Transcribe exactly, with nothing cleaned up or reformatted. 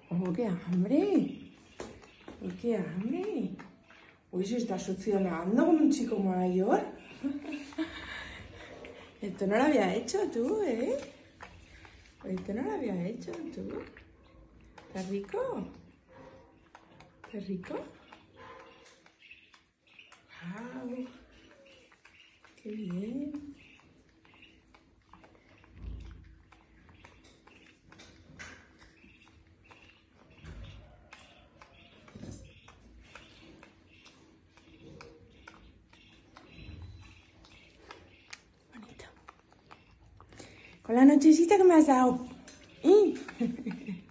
Oh, qué hambre. Oh, qué hambre. Uy, se está succionando como un chico mayor. Esto no lo había hecho tú, ¿eh? Esto no lo había hecho tú. ¿Está rico? ¿Está rico? ¡Wow! ¡Qué bien! Bonito. Con la nochecita que me has dado. ¿Eh?